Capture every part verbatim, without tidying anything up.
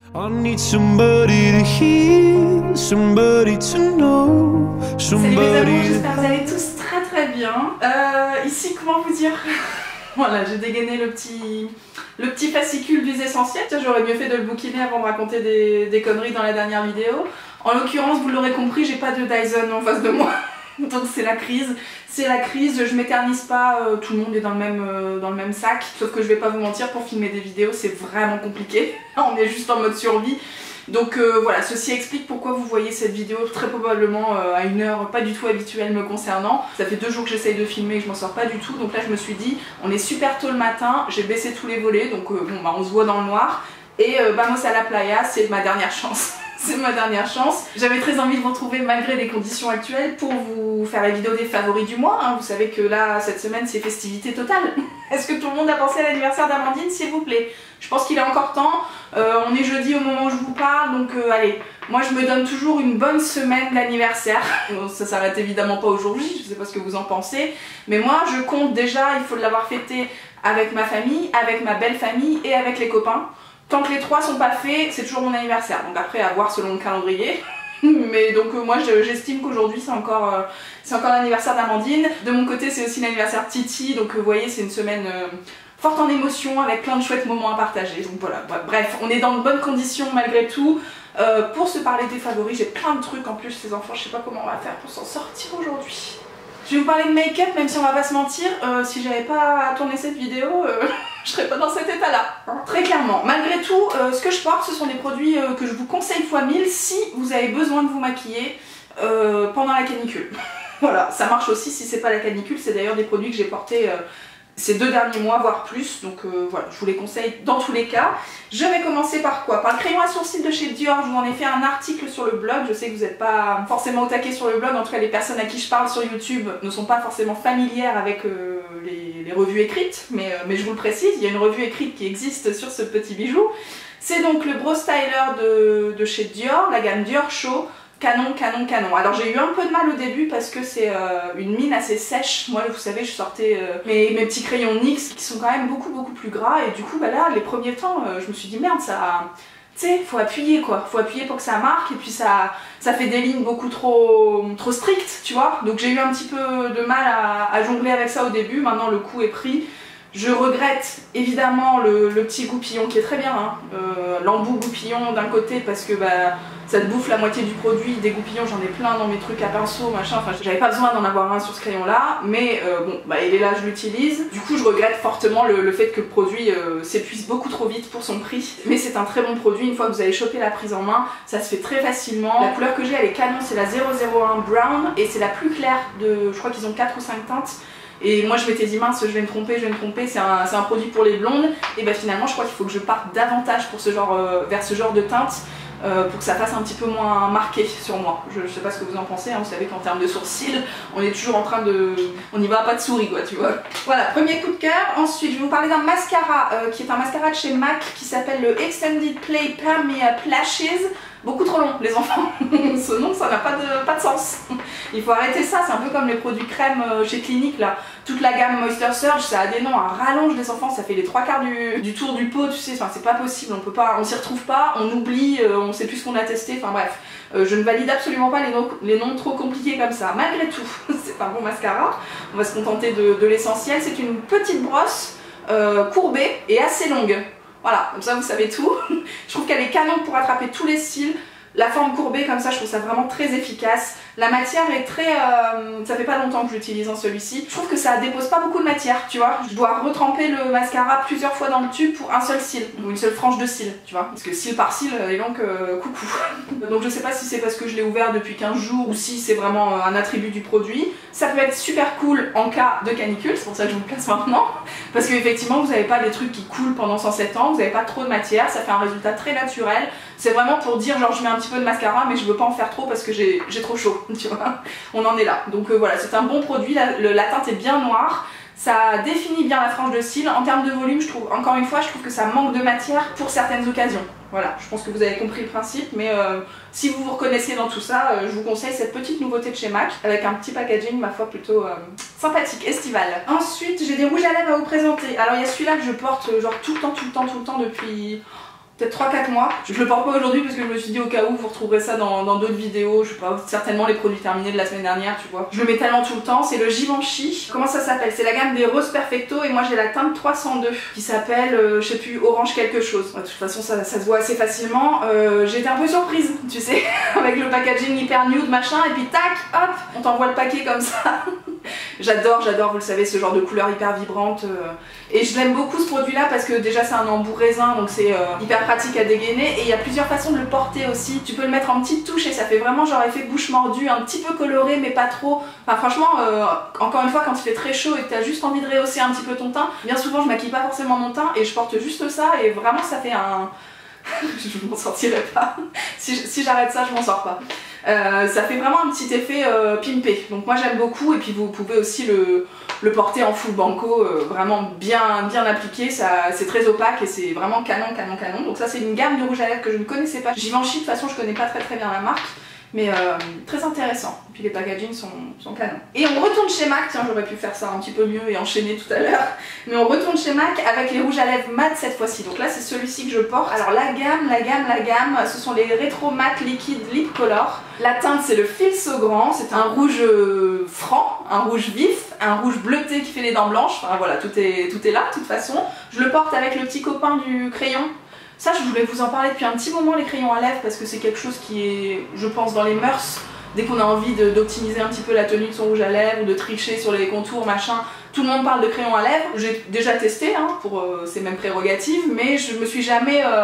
I need somebody to hear, somebody to know, somebody... Salut mes amours, j'espère que vous allez tous très très bien. Euh, ici, comment vous dire? Voilà, j'ai dégainé le petit, le petit fascicule d'huiles essentielles. J'aurais mieux fait de le bouquiner avant de raconter des, des conneries dans la dernière vidéo. En l'occurrence, vous l'aurez compris, j'ai pas de Dyson en face de moi. Donc c'est la crise, c'est la crise, je m'éternise pas, euh, tout le monde est dans le, même, euh, dans le même sac. Sauf que je vais pas vous mentir, pour filmer des vidéos c'est vraiment compliqué. On est juste en mode survie. Donc euh, voilà, ceci explique pourquoi vous voyez cette vidéo très probablement euh, à une heure pas du tout habituelle me concernant. Ça fait deux jours que j'essaye de filmer et je m'en sors pas du tout. Donc là je me suis dit, on est super tôt le matin, j'ai baissé tous les volets, donc euh, bon bah on se voit dans le noir. Et euh, vamos à la playa, c'est ma dernière chance. C'est ma dernière chance. J'avais très envie de vous retrouver malgré les conditions actuelles pour vous faire la vidéo des favoris du mois. Hein. Vous savez que là, cette semaine, c'est festivité totale. Est-ce que tout le monde a pensé à l'anniversaire d'Amandine, s'il vous plaît? Je pense qu'il est encore temps. Euh, on est jeudi au moment où je vous parle, donc euh, allez. Moi, je me donne toujours une bonne semaine d'anniversaire. Ça s'arrête évidemment pas aujourd'hui, je sais pas ce que vous en pensez. Mais moi, je compte déjà, il faut l'avoir fêté avec ma famille, avec ma belle famille et avec les copains. Tant que les trois sont pas faits, c'est toujours mon anniversaire. Donc après, à voir selon le calendrier. Mais donc euh, moi, j'estime qu'aujourd'hui, c'est encore, euh, c'est encore l'anniversaire d'Amandine. De mon côté, c'est aussi l'anniversaire de Titi. Donc vous voyez, c'est une semaine euh, forte en émotions, avec plein de chouettes moments à partager. Donc voilà, bref, on est dans de bonnes conditions malgré tout. Euh, pour se parler des favoris, j'ai plein de trucs en plus, les enfants, je sais pas comment on va faire pour s'en sortir aujourd'hui. Je vais vous parler de make-up, même si on va pas se mentir, euh, si j'avais pas tourné cette vidéo, euh, je serais pas dans cet état-là. Hein. Très clairement. Malgré tout, euh, ce que je porte, ce sont des produits euh, que je vous conseille fois mille si vous avez besoin de vous maquiller euh, pendant la canicule. Voilà, ça marche aussi si c'est pas la canicule, c'est d'ailleurs des produits que j'ai portés euh, ces deux derniers mois, voire plus, donc euh, voilà, je vous les conseille dans tous les cas. Je vais commencer par quoi? Par le crayon à sourcils de chez Dior. Je vous en ai fait un article sur le blog, je sais que vous n'êtes pas forcément au taquet sur le blog, en tout cas les personnes à qui je parle sur YouTube ne sont pas forcément familières avec euh, les, les revues écrites, mais, euh, mais je vous le précise, il y a une revue écrite qui existe sur ce petit bijou. C'est donc le Brow Styler de, de chez Dior, la gamme Dior Show. Canon, canon, canon. Alors j'ai eu un peu de mal au début parce que c'est euh, une mine assez sèche. Moi, vous savez, je sortais euh, mes, mes petits crayons N Y X qui sont quand même beaucoup beaucoup plus gras. Et du coup, bah là, les premiers temps, euh, je me suis dit merde, ça... Tu sais, faut appuyer quoi. Faut appuyer pour que ça marque. Et puis ça, ça fait des lignes beaucoup trop, trop strictes, tu vois. Donc j'ai eu un petit peu de mal à, à jongler avec ça au début. Maintenant, le coup est pris. Je regrette évidemment le, le petit goupillon qui est très bien, hein. euh, l'embout goupillon d'un côté parce que bah, ça te bouffe la moitié du produit, des goupillons j'en ai plein dans mes trucs à pinceau, machin, enfin j'avais pas besoin d'en avoir un sur ce crayon là, mais euh, bon, bah il est là, je l'utilise. Du coup je regrette fortement le, le fait que le produit euh, s'épuise beaucoup trop vite pour son prix, mais c'est un très bon produit, une fois que vous avez chopé la prise en main, ça se fait très facilement. La couleur que j'ai elle est canon, c'est la zéro zéro un Brown et c'est la plus claire de, je crois qu'ils ont quatre ou cinq teintes. Et moi je m'étais dit mince, je vais me tromper, je vais me tromper, c'est un, un produit pour les blondes. Et bah finalement je crois qu'il faut que je parte davantage pour ce genre, euh, vers ce genre de teinte euh, pour que ça fasse un petit peu moins marqué sur moi. Je, je sais pas ce que vous en pensez, hein. Vous savez qu'en termes de sourcils, on est toujours en train de... On n'y va pas de souris quoi, tu vois. Voilà, premier coup de cœur. Ensuite je vais vous parler d'un mascara euh, qui est un mascara de chez MAC qui s'appelle le Extended Play Permeable Lashes. Beaucoup trop long les enfants, ce nom ça n'a pas de, pas de sens. Il faut arrêter ça, c'est un peu comme les produits crème chez Clinique là. Toute la gamme Moisture Surge, ça a des noms à rallonge les enfants, ça fait les trois quarts du, du tour du pot, tu sais, enfin c'est pas possible, on peut pas, on s'y retrouve pas, on oublie, euh, on sait plus ce qu'on a testé, enfin bref. Euh, je ne valide absolument pas les noms, les noms trop compliqués comme ça. Malgré tout, c'est un bon mascara, on va se contenter de, de l'essentiel. C'est une petite brosse euh, courbée et assez longue. Voilà, comme ça vous savez tout. Je trouve qu'elle est canon pour attraper tous les cils. La forme courbée comme ça, je trouve ça vraiment très efficace. La matière est très... Euh, ça fait pas longtemps que je l'utilise en celui-ci. Je trouve que ça dépose pas beaucoup de matière, tu vois. Je dois retremper le mascara plusieurs fois dans le tube pour un seul cil, ou une seule frange de cils, tu vois. Parce que cil par cil, et donc euh, coucou. Donc je sais pas si c'est parce que je l'ai ouvert depuis quinze jours ou si c'est vraiment un attribut du produit. Ça peut être super cool en cas de canicule, c'est pour ça que je vous le place maintenant. Parce qu'effectivement, vous n'avez pas des trucs qui coulent pendant cent sept ans, vous n'avez pas trop de matière, ça fait un résultat très naturel. C'est vraiment pour dire genre je mets un petit peu de mascara mais je veux pas en faire trop parce que j'ai trop chaud, tu vois. On en est là. Donc euh, voilà, c'est un bon produit, la, le, la teinte est bien noire, ça définit bien la frange de cils. En termes de volume, je trouve, encore une fois, je trouve que ça manque de matière pour certaines occasions. Voilà, je pense que vous avez compris le principe, mais euh, si vous vous reconnaissez dans tout ça, euh, je vous conseille cette petite nouveauté de chez MAC, avec un petit packaging, ma foi, plutôt euh, sympathique, estival. Ensuite, j'ai des rouges à lèvres à vous présenter. Alors il y a celui-là que je porte euh, genre tout le temps, tout le temps, tout le temps depuis... peut-être trois quatre mois. Je le porte pas aujourd'hui parce que je me suis dit au cas où vous retrouverez ça dans d'autres vidéos, je sais pas, certainement les produits terminés de la semaine dernière, tu vois. Je le mets tellement tout le temps, c'est le Givenchy. Comment ça s'appelle? C'est la gamme des Rose Perfecto et moi j'ai la teinte trois cent deux qui s'appelle, euh, je sais plus, orange quelque chose. Ouais, de toute façon ça, ça se voit assez facilement. Euh, J'étais un peu surprise, tu sais, avec le packaging hyper nude machin et puis tac, hop, on t'envoie le paquet comme ça. J'adore, j'adore, vous le savez, ce genre de couleur hyper vibrante. Euh, et je l'aime beaucoup ce produit là parce que déjà c'est un embout raisin donc c'est euh, hyper pratique à dégainer et il y a plusieurs façons de le porter aussi. Tu peux le mettre en petite touche et ça fait vraiment genre effet bouche mordue, un petit peu coloré mais pas trop. Enfin franchement, euh, encore une fois quand il fait très chaud et que tu as juste envie de rehausser un petit peu ton teint, bien souvent je maquille pas forcément mon teint et je porte juste ça et vraiment ça fait un... je m'en sortirai pas. Si, si j'arrête ça, je m'en sors pas. Euh, ça fait vraiment un petit effet euh, pimpé. Donc moi j'aime beaucoup et puis vous pouvez aussi le, le porter en full banco, euh, vraiment bien, bien appliqué. C'est très opaque et c'est vraiment canon, canon, canon. Donc ça c'est une gamme de rouge à lèvres que je ne connaissais pas. Givenchy de toute façon je connais pas très très bien la marque. Mais euh, très intéressant. Et puis les packagings sont, sont canons. Et on retourne chez MAC, tiens j'aurais pu faire ça un petit peu mieux et enchaîner tout à l'heure. Mais on retourne chez MAC avec les rouges à lèvres mat cette fois-ci. Donc là c'est celui-ci que je porte. Alors la gamme, la gamme, la gamme, ce sont les Retro Matte Liquid Lip Color. La teinte c'est le Fil Saugrand, c'est un rouge euh, franc, un rouge vif, un rouge bleuté qui fait les dents blanches. Enfin voilà, tout est, tout est là de toute façon. Je le porte avec le petit copain du crayon. Ça, je voulais vous en parler depuis un petit moment, les crayons à lèvres, parce que c'est quelque chose qui est, je pense, dans les mœurs. Dès qu'on a envie d'optimiser un petit peu la tenue de son rouge à lèvres, ou de tricher sur les contours, machin, tout le monde parle de crayons à lèvres. J'ai déjà testé, hein, pour euh, ces mêmes prérogatives, mais je me suis jamais euh,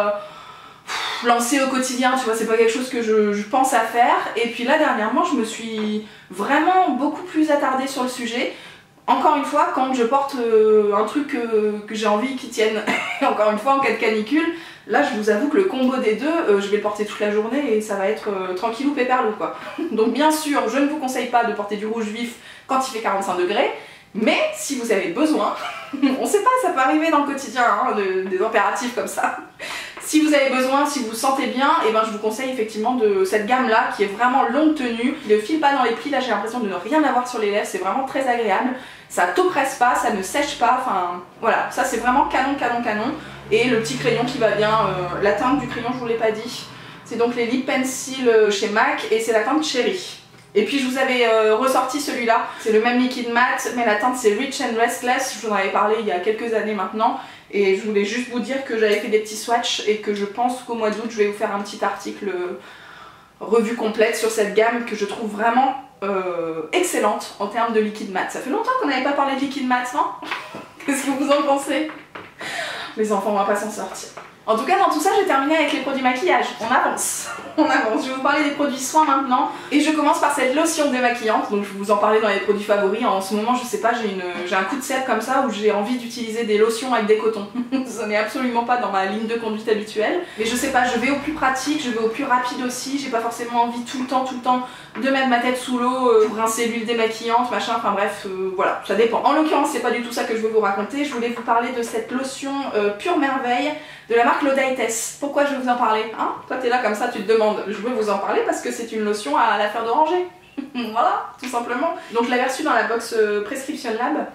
lancée au quotidien, tu vois, c'est pas quelque chose que je, je pense à faire. Et puis là, dernièrement, je me suis vraiment beaucoup plus attardée sur le sujet. Encore une fois, quand je porte euh, un truc euh, que j'ai envie qu'il tienne, encore une fois en cas de canicule, là je vous avoue que le combo des deux, euh, je vais le porter toute la journée et ça va être euh, tranquillou pépèrlou quoi. Donc bien sûr, je ne vous conseille pas de porter du rouge vif quand il fait quarante-cinq degrés, mais si vous avez besoin, on sait pas, ça peut arriver dans le quotidien, hein, de, des impératifs comme ça. Si vous avez besoin, si vous vous sentez bien, et ben je vous conseille effectivement de cette gamme là qui est vraiment longue tenue, qui ne file pas dans les plis, là j'ai l'impression de ne rien avoir sur les lèvres, c'est vraiment très agréable, ça t'oppresse pas, ça ne sèche pas, enfin voilà, ça c'est vraiment canon, canon, canon. Et le petit crayon qui va bien, euh, la teinte du crayon je vous l'ai pas dit, c'est donc les Lip Pencil chez MAC et c'est la teinte Cherry. Et puis je vous avais euh, ressorti celui-là, c'est le même liquide mat, mais la teinte c'est Rich and Restless, je vous en avais parlé il y a quelques années maintenant. Et je voulais juste vous dire que j'avais fait des petits swatchs et que je pense qu'au mois d'août je vais vous faire un petit article euh, revue complète sur cette gamme que je trouve vraiment euh, excellente en termes de liquide mat. Ça fait longtemps qu'on n'avait pas parlé de liquide mat, non? Qu'est-ce que vous en pensez? Les enfants, on va pas s'en sortir. En tout cas, dans tout ça, j'ai terminé avec les produits maquillage. On avance, on avance. Je vais vous parler des produits soins maintenant. Et je commence par cette lotion démaquillante. Donc je vais vous en parler dans les produits favoris. En ce moment, je sais pas, j'ai un coup de cèpe comme ça où j'ai envie d'utiliser des lotions avec des cotons. Ça n'est absolument pas dans ma ligne de conduite habituelle. Mais je sais pas, je vais au plus pratique, je vais au plus rapide aussi. J'ai pas forcément envie tout le temps, tout le temps de mettre ma tête sous l'eau euh, pour rincer l'huile démaquillante, machin. Enfin bref, euh, voilà, ça dépend. En l'occurrence, c'est pas du tout ça que je veux vous raconter. Je voulais vous parler de cette lotion euh, Pure Merveille de la marque L'Odaites. Pourquoi je vais vous en parler, hein? Toi t'es là comme ça, tu te demandes. Je veux vous en parler parce que c'est une lotion à la fleur d'oranger. Voilà, tout simplement. Donc je l'avais reçue dans la box euh, Prescription Lab.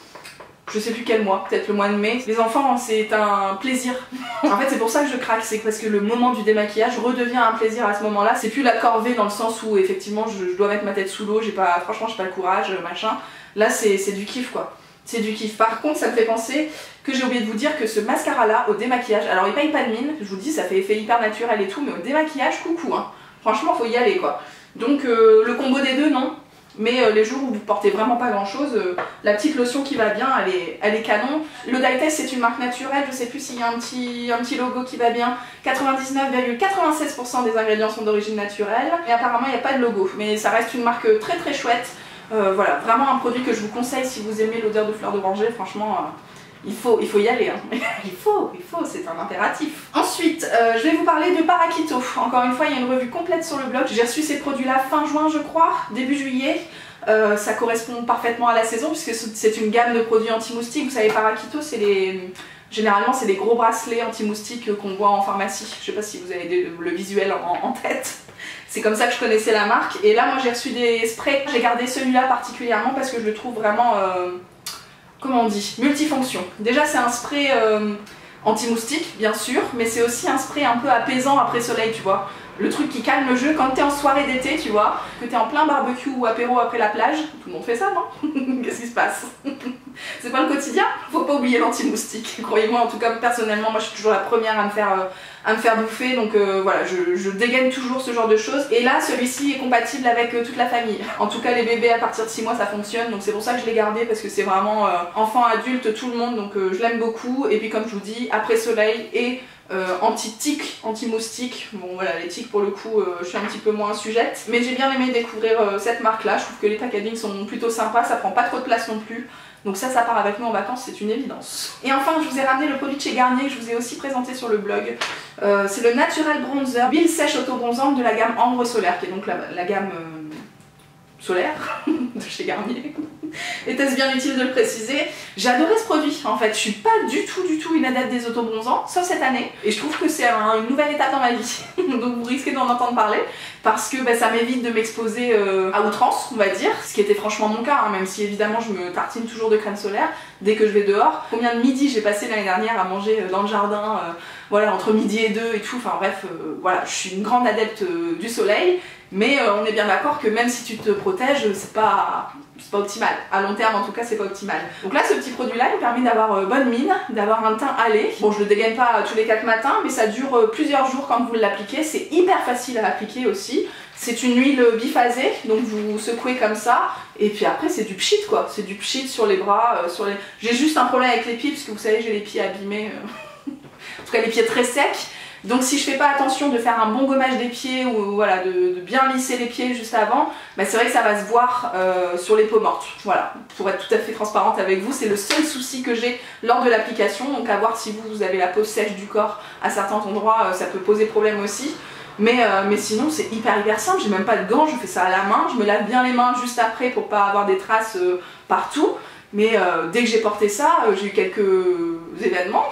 Je sais plus quel mois, peut-être le mois de mai. Les enfants, c'est un plaisir. En fait, c'est pour ça que je craque, c'est parce que le moment du démaquillage redevient un plaisir à ce moment-là. C'est plus la corvée dans le sens où effectivement je, je dois mettre ma tête sous l'eau, j'ai pas, franchement, j'ai pas le courage, machin. Là, c'est du kiff quoi. C'est du kiff. Par contre, ça me fait penser que j'ai oublié de vous dire que ce mascara-là, au démaquillage, alors il paye pas de mine, je vous dis, ça fait effet hyper naturel et tout, mais au démaquillage, coucou, hein. Franchement, faut y aller quoi. Donc, euh, le combo des deux, non. Mais euh, les jours où vous portez vraiment pas grand chose, euh, la petite lotion qui va bien, elle est, elle est canon. L'Odaites c'est une marque naturelle, je sais plus s'il y a un petit, un petit logo qui va bien. quatre-vingt-dix-neuf virgule quatre-vingt-seize pour cent des ingrédients sont d'origine naturelle. Et apparemment il n'y a pas de logo, mais ça reste une marque très très chouette. Euh, voilà, vraiment un produit que je vous conseille si vous aimez l'odeur de fleur d'oranger, franchement... Euh, Il faut, il faut y aller, hein. il faut, il faut, c'est un impératif. Ensuite, euh, je vais vous parler de Parakito. Encore une fois, il y a une revue complète sur le blog. J'ai reçu ces produits-là fin juin, je crois, début juillet. Euh, ça correspond parfaitement à la saison puisque c'est une gamme de produits anti-moustiques. Vous savez, Parakito, c'est les... Généralement, c'est les gros bracelets anti-moustiques qu'on voit en pharmacie. Je sais pas si vous avez des, le visuel en, en tête. C'est comme ça que je connaissais la marque. Et là, moi, j'ai reçu des sprays. J'ai gardé celui-là particulièrement parce que je le trouve vraiment... Euh... Comment on dit, multifonction. Déjà c'est un spray euh, anti-moustique bien sûr, mais c'est aussi un spray un peu apaisant après soleil, tu vois. Le truc qui calme le jeu quand t'es en soirée d'été, tu vois, que t'es en plein barbecue ou apéro après la plage. Tout le monde fait ça, non? Qu'est-ce qui se passe? C'est pas le quotidien? Faut pas oublier l'anti-moustique. Croyez-moi, en tout cas, personnellement, moi je suis toujours la première à me faire, euh, à me faire bouffer. Donc euh, voilà, je, je dégaine toujours ce genre de choses. Et là, celui-ci est compatible avec euh, toute la famille. En tout cas, les bébés à partir de six mois, ça fonctionne. Donc c'est pour ça que je l'ai gardé, parce que c'est vraiment euh, enfant, adulte, tout le monde. Donc euh, je l'aime beaucoup. Et puis comme je vous dis, après soleil et Euh, anti-tic, anti-moustique. Bon voilà, les tiques pour le coup, euh, je suis un petit peu moins sujette. Mais j'ai bien aimé découvrir euh, cette marque là. Je trouve que les packaging sont plutôt sympas, ça prend pas trop de place non plus. Donc ça, ça part avec nous en vacances, c'est une évidence. Et enfin, je vous ai ramené le produit de chez Garnier que je vous ai aussi présenté sur le blog. Euh, c'est le Natural Bronzer Huile Sèche Auto-Bronzante de la gamme Ambre Solaire, qui est donc la, la gamme euh, solaire de chez Garnier. Était-ce bien utile de le préciser? J'ai adoré ce produit en fait, je suis pas du tout du tout une adepte des autobronzants, sauf cette année, et je trouve que c'est un, une nouvelle étape dans ma vie, donc vous risquez d'en entendre parler, parce que bah, ça m'évite de m'exposer euh, à outrance, on va dire, ce qui était franchement mon cas, hein, même si évidemment je me tartine toujours de crème solaire dès que je vais dehors. Combien de midis j'ai passé l'année dernière à manger euh, dans le jardin, euh, voilà, entre midi et deux et tout, enfin bref, euh, voilà, je suis une grande adepte euh, du soleil, mais euh, on est bien d'accord que même si tu te protèges, c'est pas... c'est pas optimal. À long terme, en tout cas, c'est pas optimal. Donc là, ce petit produit-là, il permet d'avoir euh, bonne mine, d'avoir un teint allé. Bon, je le dégaine pas tous les quatre matins, mais ça dure euh, plusieurs jours quand vous l'appliquez. C'est hyper facile à appliquer aussi. C'est une huile biphasée, donc vous secouez comme ça. Et puis après, c'est du pchit, quoi. C'est du pchit sur les bras, euh, sur les... J'ai juste un problème avec les pieds, puisque vous savez, j'ai les pieds abîmés. Euh... en tout cas, les pieds très secs. Donc si je fais pas attention de faire un bon gommage des pieds ou voilà, de, de bien lisser les pieds juste avant, bah c'est vrai que ça va se voir euh, sur les peaux mortes. Voilà, pour être tout à fait transparente avec vous, c'est le seul souci que j'ai lors de l'application. Donc à voir si vous, vous avez la peau sèche du corps à certains endroits, euh, ça peut poser problème aussi. Mais, euh, mais sinon c'est hyper hyper simple, j'ai même pas de gants, je fais ça à la main, je me lave bien les mains juste après pour pas avoir des traces euh, partout. Mais euh, dès que j'ai porté ça, euh, j'ai eu quelques événements,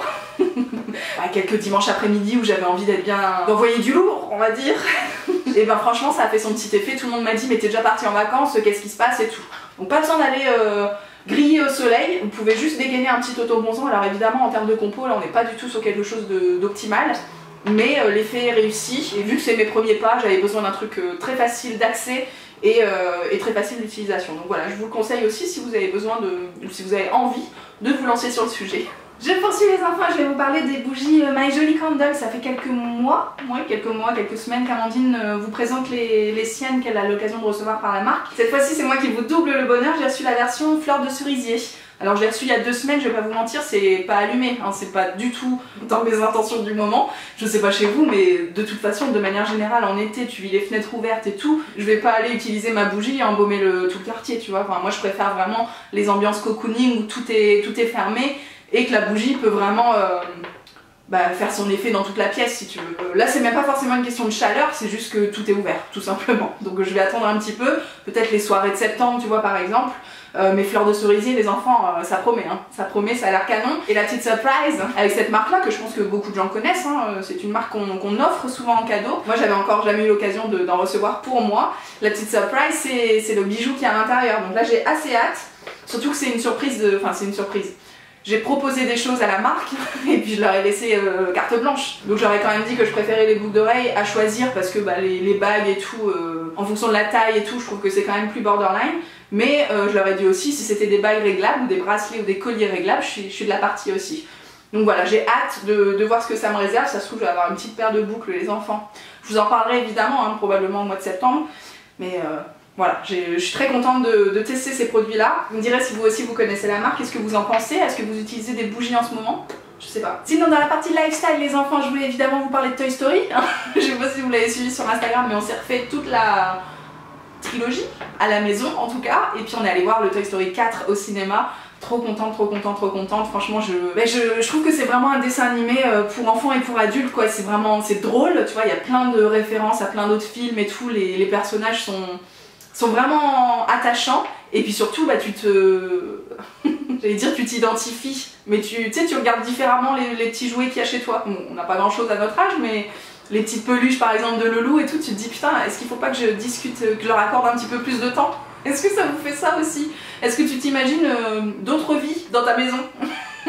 quelques dimanches après-midi où j'avais envie d'être bien, d'envoyer du lourd, on va dire. Et ben franchement, ça a fait son petit effet. Tout le monde m'a dit, mais t'es déjà parti en vacances, qu'est-ce qui se passe et tout. Donc pas besoin d'aller euh, griller au soleil. Vous pouvez juste dégainer un petit auto-bronzant. Alors évidemment, en termes de compo, là, on n'est pas du tout sur quelque chose d'optimal. Mais euh, l'effet est réussi. Et vu que c'est mes premiers pas, j'avais besoin d'un truc euh, très facile d'accès. Et, euh, et très facile d'utilisation. Donc voilà, je vous le conseille aussi si vous avez besoin de, si vous avez envie de vous lancer sur le sujet. Je poursuis les enfants, je vais vous parler des bougies My Jolly Candle. Ça fait quelques mois, ouais, quelques mois, quelques semaines qu'Amandine vous présente les, les siennes qu'elle a l'occasion de recevoir par la marque. Cette fois-ci, c'est moi qui vous double le bonheur, j'ai reçu la version fleur de cerisier. Alors je l'ai reçu il y a deux semaines, je vais pas vous mentir, c'est pas allumé, hein, c'est pas du tout dans mes intentions du moment. Je sais pas chez vous, mais de toute façon, de manière générale, en été, tu vis les fenêtres ouvertes et tout, je vais pas aller utiliser ma bougie et embaumer le, tout le quartier, tu vois. Enfin, moi je préfère vraiment les ambiances cocooning où tout est, tout est fermé et que la bougie peut vraiment euh, bah, faire son effet dans toute la pièce si tu veux. Là c'est même pas forcément une question de chaleur, c'est juste que tout est ouvert, tout simplement. Donc je vais attendre un petit peu, peut-être les soirées de septembre, tu vois, par exemple. Euh, mes fleurs de cerisier, les enfants, euh, ça promet, hein. Ça promet, ça a l'air canon. Et la petite surprise avec cette marque-là, que je pense que beaucoup de gens connaissent, hein, c'est une marque qu'on qu'on offre souvent en cadeau. Moi, j'avais encore jamais eu l'occasion d'en recevoir pour moi. La petite surprise, c'est le bijou qui est à l'intérieur. Donc là, j'ai assez hâte. Surtout que c'est une surprise de... Enfin, c'est une surprise. J'ai proposé des choses à la marque et puis je leur ai laissé euh, carte blanche. Donc j'aurais quand même dit que je préférais les boucles d'oreilles à choisir parce que bah, les, les bagues et tout, euh, en fonction de la taille et tout, je trouve que c'est quand même plus borderline. Mais euh, je leur ai dit aussi si c'était des bagues réglables ou des bracelets ou des colliers réglables, je suis, je suis de la partie aussi. Donc voilà, j'ai hâte de, de voir ce que ça me réserve. Ça se trouve, je vais avoir une petite paire de boucles, les enfants. Je vous en parlerai évidemment, hein, probablement au mois de septembre. Mais euh, voilà, je suis très contente de, de tester ces produits-là. Vous me direz si vous aussi vous connaissez la marque, qu'est-ce que vous en pensez? Est-ce que vous utilisez des bougies en ce moment? Je sais pas. Sinon, dans la partie lifestyle, les enfants, je voulais évidemment vous parler de Toy Story. Je sais pas si vous l'avez suivi sur Instagram, mais on s'est refait toute la trilogie à la maison en tout cas. Et puis on est allé voir le Toy Story quatre au cinéma. Trop contente, trop contente, trop contente. Franchement, je, ben je, je trouve que c'est vraiment un dessin animé pour enfants et pour adultes, quoi. C'est vraiment, c'est drôle, tu vois. Il y a plein de références à plein d'autres films et tout. Les, les personnages sont, sont vraiment attachants. Et puis surtout, bah tu te... J'allais dire tu t'identifies. Mais tu, tu sais, tu regardes différemment les, les petits jouets qu'il y a chez toi. Bon, on n'a pas grand chose à notre âge, mais les petites peluches par exemple de Loulou et tout, tu te dis putain, est-ce qu'il faut pas que je discute, que je leur accorde un petit peu plus de temps? Est-ce que ça vous fait ça aussi? Est-ce que tu t'imagines euh, d'autres vies dans ta maison? On met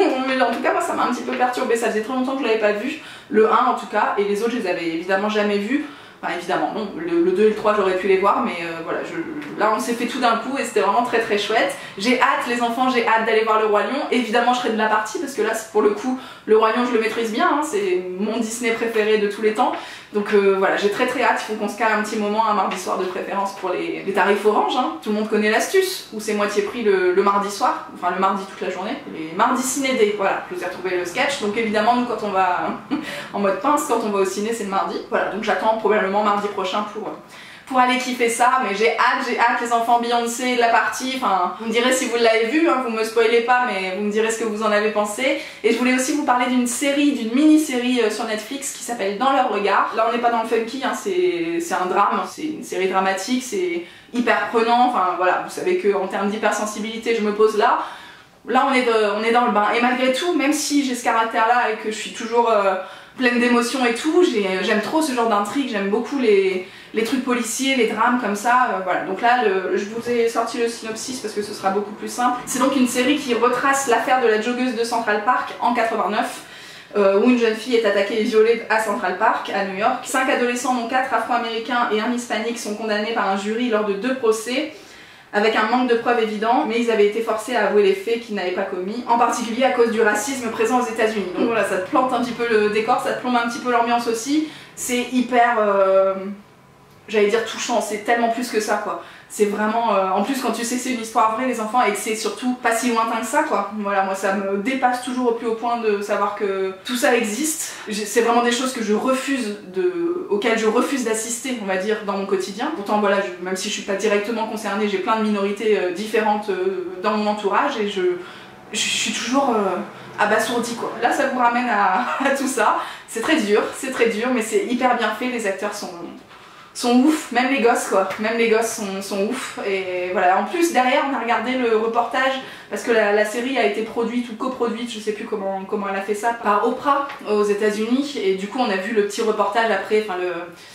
en tout cas moi ça m'a un petit peu perturbée, ça faisait très longtemps que je l'avais pas vu, le un en tout cas, et les autres je les avais évidemment jamais vus. Enfin évidemment non, le, le deux et le trois j'aurais pu les voir, mais euh, voilà, je, là on s'est fait tout d'un coup et c'était vraiment très très chouette. J'ai hâte les enfants, j'ai hâte d'aller voir le Roi Lion, évidemment je serai de la partie parce que là pour le coup le Roi Lion je le maîtrise bien, hein, c'est mon Disney préféré de tous les temps. Donc euh, voilà, j'ai très très hâte, il faut qu'on se cale un petit moment, un mardi soir de préférence pour les, les tarifs orange, hein. Tout le monde connaît l'astuce, où c'est moitié prix le, le mardi soir, enfin le mardi toute la journée, les mardis ciné-day, voilà, je vous ai retrouvé le sketch. Donc évidemment nous quand on va en mode pince, quand on va au ciné c'est le mardi, voilà, donc j'attends probablement mardi prochain pour... pour aller kiffer ça, mais j'ai hâte, j'ai hâte, les enfants Beyoncé de la partie, enfin, vous me direz si vous l'avez vu, hein, vous me spoilez pas, mais vous me direz ce que vous en avez pensé. Et je voulais aussi vous parler d'une série, d'une mini-série euh, sur Netflix qui s'appelle Dans leur regard. Là on n'est pas dans le funky, hein, c'est un drame, c'est une série dramatique, c'est hyper prenant, enfin voilà, vous savez qu'en termes d'hypersensibilité je me pose là. Là on est, de, on est dans le bain, et malgré tout, même si j'ai ce caractère là et que je suis toujours euh, pleine d'émotions et tout, j'aime trop ce genre d'intrigue, j'aime beaucoup les... les trucs policiers, les drames comme ça, euh, voilà. Donc là, le, je vous ai sorti le synopsis parce que ce sera beaucoup plus simple. C'est donc une série qui retrace l'affaire de la joggeuse de Central Park en quatre-vingt-neuf, euh, où une jeune fille est attaquée et violée à Central Park, à New York. Cinq adolescents, dont quatre afro-américains et un hispanique, sont condamnés par un jury lors de deux procès, avec un manque de preuves évident, mais ils avaient été forcés à avouer les faits qu'ils n'avaient pas commis, en particulier à cause du racisme présent aux États-Unis. Donc voilà, ça te plante un petit peu le décor, ça te plombe un petit peu l'ambiance aussi. C'est hyper... Euh... j'allais dire touchant, c'est tellement plus que ça quoi. C'est vraiment, euh, en plus quand tu sais que c'est une histoire vraie les enfants et que c'est surtout pas si lointain que ça quoi. Voilà, moi ça me dépasse toujours au plus haut point de savoir que tout ça existe. C'est vraiment des choses que je refuse de, auxquelles je refuse d'assister on va dire dans mon quotidien. Pourtant voilà, je, même si je suis pas directement concernée, j'ai plein de minorités euh, différentes euh, dans mon entourage et je, je, je suis toujours euh, abasourdie quoi. Là ça vous ramène à, à tout ça. C'est très dur, c'est très dur mais c'est hyper bien fait, les acteurs sont... sont ouf, même les gosses quoi, même les gosses sont, sont ouf. Et voilà, en plus derrière on a regardé le reportage parce que la, la série a été produite ou coproduite, je sais plus comment, comment elle a fait ça, par Oprah aux États-Unis, et du coup on a vu le petit reportage après, enfin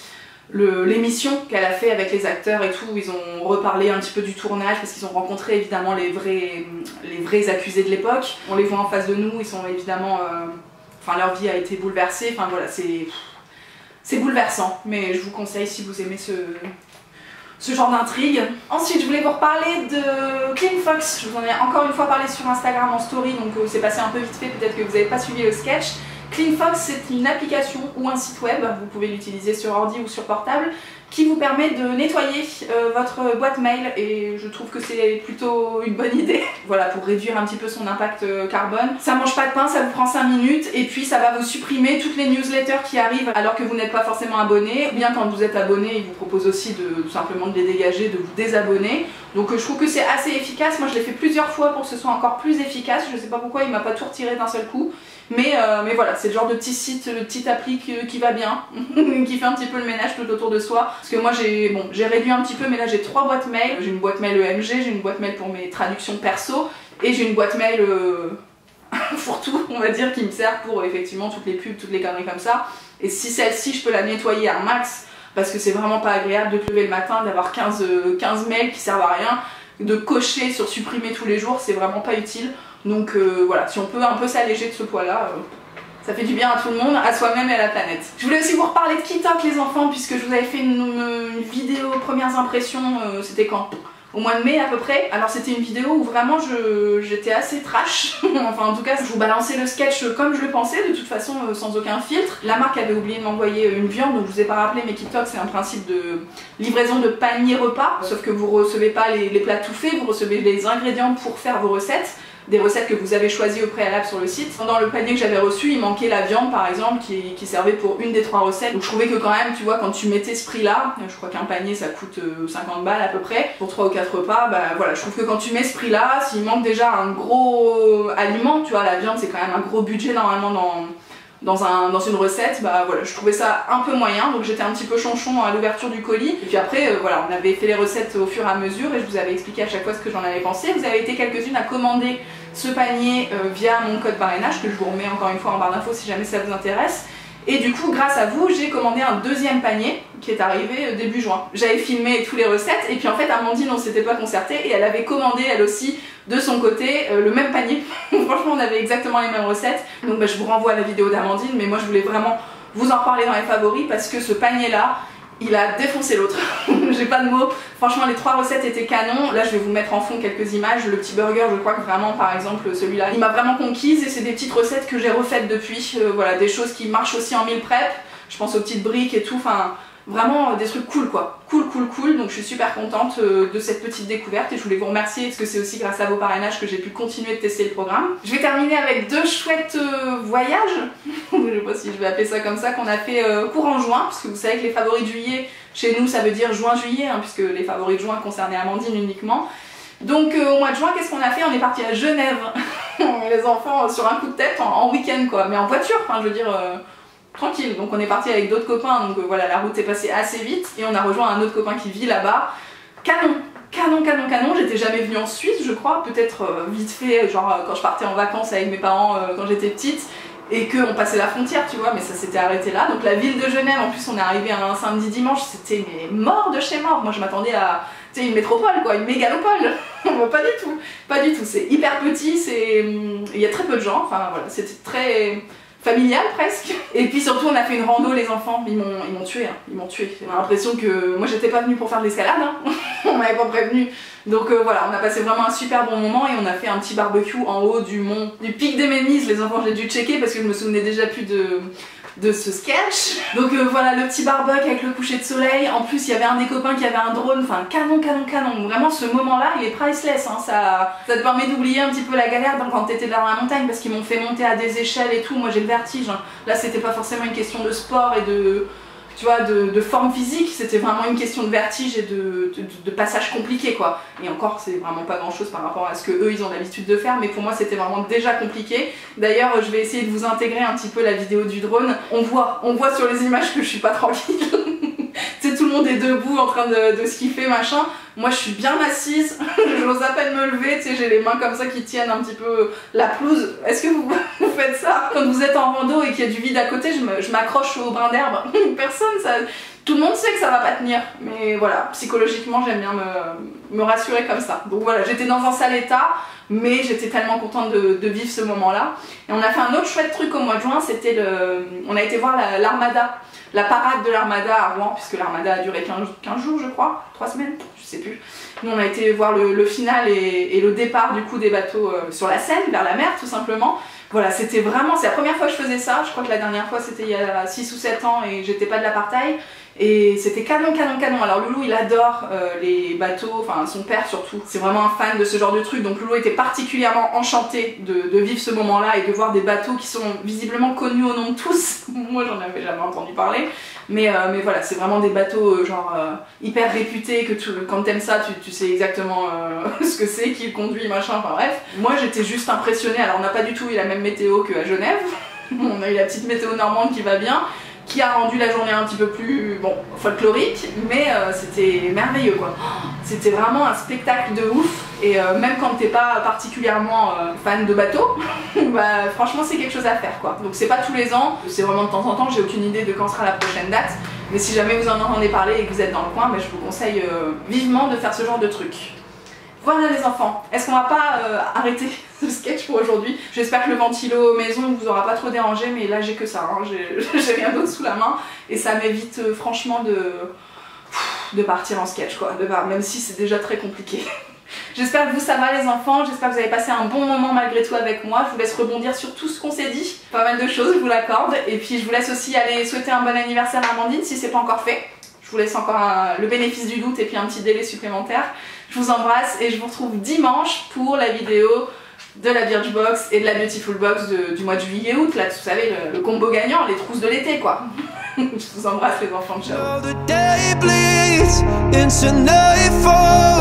le l'émission qu'elle a fait avec les acteurs et tout, ils ont reparlé un petit peu du tournage parce qu'ils ont rencontré évidemment les vrais, les vrais accusés de l'époque. On les voit en face de nous, ils sont évidemment, euh, enfin leur vie a été bouleversée, enfin voilà, c'est... c'est bouleversant, mais je vous conseille si vous aimez ce, ce genre d'intrigue. Ensuite, je voulais vous reparler de Clean Fox. Je vous en ai encore une fois parlé sur Instagram en story, donc euh, c'est passé un peu vite fait, peut-être que vous n'avez pas suivi le sketch. Clean Fox, c'est une application ou un site web, vous pouvez l'utiliser sur ordi ou sur portable, qui vous permet de nettoyer euh, votre boîte mail, et je trouve que c'est plutôt une bonne idée. Voilà, pour réduire un petit peu son impact euh, carbone. Ça mange pas de pain, ça vous prend cinq minutes, et puis ça va vous supprimer toutes les newsletters qui arrivent alors que vous n'êtes pas forcément abonné. Ou bien quand vous êtes abonné, il vous propose aussi de tout simplement de les dégager, de vous désabonner. Donc euh, je trouve que c'est assez efficace. Moi je l'ai fait plusieurs fois pour que ce soit encore plus efficace. Je sais pas pourquoi il m'a pas tout retiré d'un seul coup. Mais, euh, mais voilà, c'est le genre de petit site, le petit appli qui, qui va bien, qui fait un petit peu le ménage tout autour de soi. Parce que moi j'ai bon, j'ai réduit un petit peu, mais là j'ai trois boîtes mail. J'ai une boîte mail E M G, j'ai une boîte mail pour mes traductions perso, et j'ai une boîte mail euh, fourre-tout, on va dire, qui me sert pour effectivement toutes les pubs, toutes les conneries comme ça. Et si celle-ci, je peux la nettoyer à max, parce que c'est vraiment pas agréable de te lever le matin, d'avoir quinze, quinze mails qui servent à rien, de cocher sur supprimer tous les jours, c'est vraiment pas utile. Donc euh, voilà, si on peut un peu s'alléger de ce poids-là, euh, ça fait du bien à tout le monde, à soi-même et à la planète. Je voulais aussi vous reparler de Kitok les enfants, puisque je vous avais fait une, une vidéo premières impressions, euh, c'était quand ? Au mois de mai à peu près. Alors c'était une vidéo où vraiment j'étais assez trash, enfin en tout cas je vous balançais le sketch comme je le pensais, de toute façon euh, sans aucun filtre. La marque avait oublié de m'envoyer une viande, donc je vous ai pas rappelé, mais Kitok c'est un principe de livraison de panier repas, sauf que vous recevez pas les, les plats tout faits, vous recevez les ingrédients pour faire vos recettes. Des recettes que vous avez choisies au préalable sur le site. Dans le panier que j'avais reçu, il manquait la viande par exemple qui, qui servait pour une des trois recettes. Donc je trouvais que quand même, tu vois, quand tu mettais ce prix là, je crois qu'un panier ça coûte cinquante balles à peu près, pour trois ou quatre repas, bah voilà, je trouve que quand tu mets ce prix là, s'il manque déjà un gros aliment, tu vois, la viande c'est quand même un gros budget normalement dans... Dans, un, dans une recette, bah voilà, je trouvais ça un peu moyen, donc j'étais un petit peu chonchon à l'ouverture du colis. Et puis après, euh, voilà, on avait fait les recettes au fur et à mesure et je vous avais expliqué à chaque fois ce que j'en avais pensé. Vous avez été quelques-unes à commander ce panier euh, via mon code parrainage, que je vous remets encore une fois en barre d'infos si jamais ça vous intéresse. Et du coup, grâce à vous, j'ai commandé un deuxième panier qui est arrivé début juin. J'avais filmé toutes les recettes et puis en fait Amandine, on s'était pas concerté et elle avait commandé elle aussi de son côté euh, le même panier. Franchement, on avait exactement les mêmes recettes. Donc bah, je vous renvoie à la vidéo d'Amandine, mais moi je voulais vraiment vous en parler dans les favoris parce que ce panier là, il a défoncé l'autre. J'ai pas de mots. Franchement, les trois recettes étaient canon. Là, je vais vous mettre en fond quelques images. Le petit burger, je crois que vraiment, par exemple, celui-là, il m'a vraiment conquise et c'est des petites recettes que j'ai refaites depuis. Euh, voilà, des choses qui marchent aussi en meal prep. Je pense aux petites briques et tout. Enfin, vraiment euh, des trucs cool, quoi. Cool, cool, cool. Donc, je suis super contente euh, de cette petite découverte et je voulais vous remercier parce que c'est aussi grâce à vos parrainages que j'ai pu continuer de tester le programme. Je vais terminer avec deux chouettes euh, voyages. Je sais pas si je vais appeler ça comme ça, qu'on a fait euh, courant juin, parce que vous savez que les favoris de juillet, chez nous ça veut dire juin-juillet, hein, puisque les favoris de juin concernaient Amandine uniquement. Donc euh, au mois de juin, qu'est-ce qu'on a fait? On est parti à Genève, les enfants euh, sur un coup de tête, en, en week-end quoi, mais en voiture, enfin je veux dire, euh, tranquille. Donc on est parti avec d'autres copains, donc euh, voilà, la route est passée assez vite, et on a rejoint un autre copain qui vit là-bas. Canon, canon, canon, canon, j'étais jamais venue en Suisse je crois, peut-être euh, vite fait, genre euh, quand je partais en vacances avec mes parents euh, quand j'étais petite, et qu'on passait la frontière, tu vois, mais ça s'était arrêté là. Donc la ville de Genève, en plus on est arrivé un samedi dimanche, c'était mort de chez mort. Moi je m'attendais à, tu sais, une métropole quoi, une mégalopole. Pas du tout, pas du tout, c'est hyper petit, c'est, il y a très peu de gens, enfin voilà, c'était très familial presque. Et puis surtout on a fait une rando les enfants, ils m'ont ils m'ont tué, hein. Ils m'ont tué. J'ai l'impression que moi j'étais pas venue pour faire de l'escalade, hein. On m'avait pas prévenu. Donc euh, voilà, on a passé vraiment un super bon moment et on a fait un petit barbecue en haut du mont, du pic des Mémises. Les enfants j'ai dû checker parce que je me souvenais déjà plus de, de ce sketch. Donc euh, voilà, le petit barbecue avec le coucher de soleil. En plus il y avait un des copains qui avait un drone, enfin canon, canon, canon. Vraiment ce moment-là il est priceless, hein. ça, ça te permet d'oublier un petit peu la galère quand t'étais dans la montagne parce qu'ils m'ont fait monter à des échelles et tout. Moi j'ai le vertige, hein. Là c'était pas forcément une question de sport et de... tu vois, de, de forme physique, c'était vraiment une question de vertige et de, de, de passage compliqué quoi. Et encore c'est vraiment pas grand chose par rapport à ce que eux ils ont l'habitude de faire, mais pour moi c'était vraiment déjà compliqué. D'ailleurs je vais essayer de vous intégrer un petit peu la vidéo du drone. On voit, on voit sur les images que je suis pas tranquille. Tu sais, tout le monde est debout en train de, de skiffer machin. Moi je suis bien assise, j'ose à peine me lever, tu sais, j'ai les mains comme ça qui tiennent un petit peu la pelouse. Est-ce que vous, vous faites ça? Quand vous êtes en rando et qu'il y a du vide à côté, je m'accroche au brin d'herbe. Personne, ça... Tout le monde sait que ça va pas tenir. Mais voilà, psychologiquement j'aime bien me, me rassurer comme ça. Donc voilà, j'étais dans un sale état, mais j'étais tellement contente de, de vivre ce moment-là. Et on a fait un autre chouette truc au mois de juin, c'était le... On a été voir l'Armada. La, la parade de l'Armada à Rouen, puisque l'Armada a duré quinze jours je crois, trois semaines, je sais plus. Nous on a été voir le, le final et, et le départ du coup des bateaux euh, sur la Seine, vers la mer tout simplement. Voilà, c'était vraiment, c'est la première fois que je faisais ça, je crois que la dernière fois c'était il y a six ou sept ans et j'étais pas de la partaille. Et c'était canon, canon, canon. Alors Loulou il adore euh, les bateaux, enfin son père surtout, c'est vraiment un fan de ce genre de truc. Donc Loulou était particulièrement enchanté de, de vivre ce moment-là et de voir des bateaux qui sont visiblement connus au nom de tous. Moi j'en avais jamais entendu parler. Mais, euh, mais voilà, c'est vraiment des bateaux euh, genre euh, hyper réputés, que tu, quand t'aimes ça, tu, tu sais exactement euh, ce que c'est, qui le conduit, machin, enfin bref. Moi j'étais juste impressionnée, alors on n'a pas du tout eu la même météo qu'à Genève. On a eu la petite météo normande qui va bien, qui a rendu la journée un petit peu plus, bon, folklorique, mais euh, c'était merveilleux quoi. C'était vraiment un spectacle de ouf, et euh, même quand t'es pas particulièrement euh, fan de bateau, bah franchement c'est quelque chose à faire quoi. Donc c'est pas tous les ans, c'est vraiment de temps en temps, j'ai aucune idée de quand sera la prochaine date, mais si jamais vous en entendez parler et que vous êtes dans le coin, bah, je vous conseille euh, vivement de faire ce genre de truc. Voilà les enfants, est-ce qu'on va pas euh, arrêter ce sketch pour aujourd'hui? J'espère que le ventilo maison ne vous aura pas trop dérangé, mais là j'ai que ça, hein. J'ai rien d'autre sous la main et ça m'évite euh, franchement de, de partir en sketch quoi, de, même si c'est déjà très compliqué. J'espère que vous ça va les enfants, j'espère que vous avez passé un bon moment malgré tout avec moi. Je vous laisse rebondir sur tout ce qu'on s'est dit, pas mal de choses, je vous l'accorde, et puis je vous laisse aussi aller souhaiter un bon anniversaire à Amandine si c'est pas encore fait. Je vous laisse encore un, le bénéfice du doute et puis un petit délai supplémentaire. Je vous embrasse et je vous retrouve dimanche pour la vidéo de la Birchbox et de la Beautiful Box de, du mois de juillet août, là, vous savez, le, le combo gagnant, les trousses de l'été quoi. Je vous embrasse les enfants, ciao.